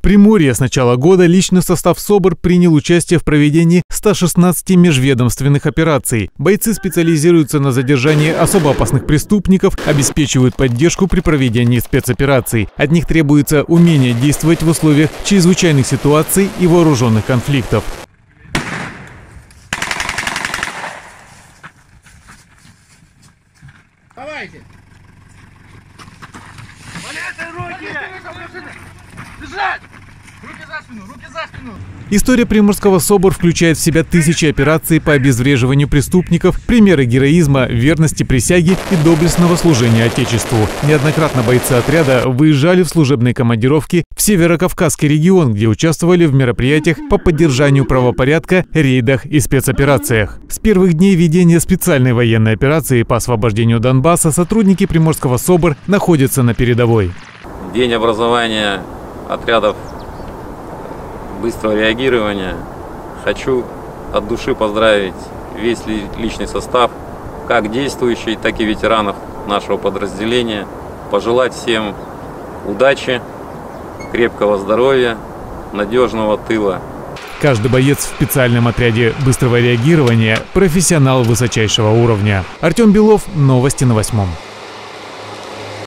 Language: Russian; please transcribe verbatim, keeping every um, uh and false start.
Приморье с начала года личный состав СОБР принял участие в проведении ста шестнадцати межведомственных операций. Бойцы специализируются на задержании особо опасных преступников, обеспечивают поддержку при проведении спецопераций. От них требуется умение действовать в условиях чрезвычайных ситуаций и вооруженных конфликтов. Давайте! Руки! Держать! Руки за спину! Руки за спину! История Приморского СОБР включает в себя тысячи операций по обезвреживанию преступников, примеры героизма, верности присяге и доблестного служения Отечеству. Неоднократно бойцы отряда выезжали в служебные командировки в Северокавказский регион, где участвовали в мероприятиях по поддержанию правопорядка, рейдах и спецоперациях. С первых дней ведения специальной военной операции по освобождению Донбасса сотрудники Приморского СОБР находятся на передовой. День образования отрядов быстрого реагирования. Хочу от души поздравить весь личный состав, как действующий, так и ветеранов нашего подразделения. Пожелать всем удачи, крепкого здоровья, надежного тыла. Каждый боец в специальном отряде быстрого реагирования – профессионал высочайшего уровня. Артем Белов, новости на восьмом.